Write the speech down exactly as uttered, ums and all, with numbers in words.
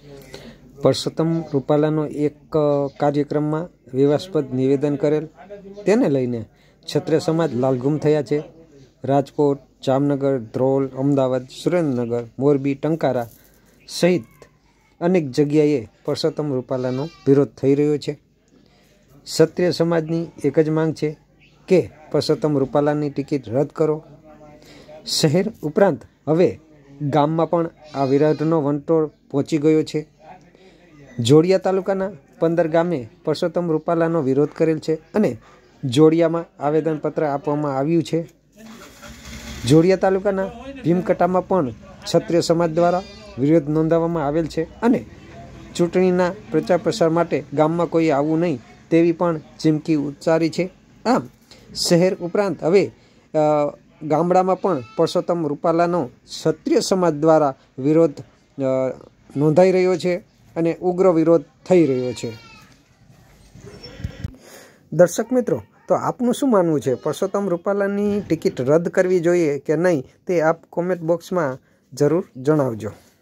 પરસોત્તમ રૂપાલાનો એક કાર્યક્રમમાં વિવાદાસ્પદ નિવેદન કરેલ, તેને લઈને ક્ષત્રિય સમાજ લાલઘૂમ થયા છે। રાજકોટ, જામનગર, ધ્રોલ, અમદાવાદ, સુરેન્દ્રનગર, મોરબી, ટંકારા સહિત અનેક જગ્યાએ પરસોત્તમ રૂપાલાનો વિરોધ થઈ રહ્યો છે। ક્ષત્રિય સમાજની એક જ માંગ છે કે પરસોત્તમ રૂપાલાની ટિકિટ રદ કરો। શહેર ઉપરાંત હવે ગામમાં પણ આ વિરોધનો વંટોળ પહોંચી ગયો છે। જોડિયા તાલુકાના પંદર ગામે પરસોત્તમ રૂપાલાનો વિરોધ કરેલ છે અને જોડિયામાં આવેદનપત્ર આપવામાં આવ્યું છે। જોડિયા તાલુકાના ભીમકટામાં પણ ક્ષત્રિય સમાજ દ્વારા વિરોધ નોંધાવવામાં આવેલ છે અને ચૂંટણીના પ્રચાર પ્રસાર માટે ગામમાં કોઈ આવવું નહીં તેવી પણ ચીમકી ઉચ્ચારી છે। આમ શહેર ઉપરાંત હવે ગામડામાં પણ પરસોત્તમ રૂપાલાનો ક્ષત્રિય સમાજ દ્વારા વિરોધ નોંધાઈ રહ્યો છે અને ઉગ્ર વિરોધ થઈ રહ્યો છે। દર્શક મિત્રો, તો આપનું શું માનવું છે? પરસોત્તમ રૂપાલાની ટિકિટ રદ કરવી જોઈએ કે નહીં, તે આપ કોમેન્ટ બોક્સમાં જરૂર જણાવજો।